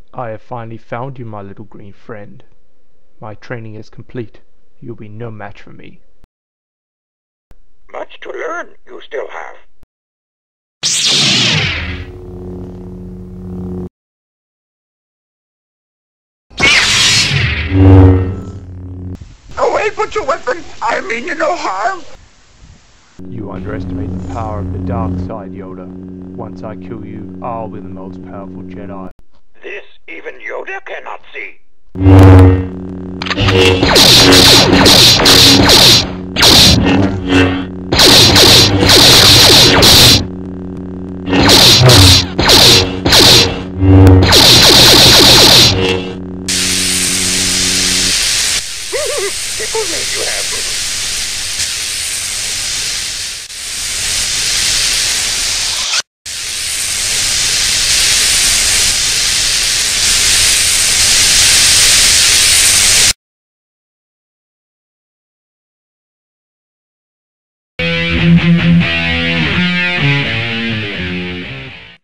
I have finally found you, my little green friend. My training is complete. You'll be no match for me. Much to learn you still have. Away, put your weapon! I mean you no harm! You underestimate the power of the dark side, Yoda. Once I kill you, I'll be the most powerful Jedi. This even Yoda cannot see. Tickle me, you have.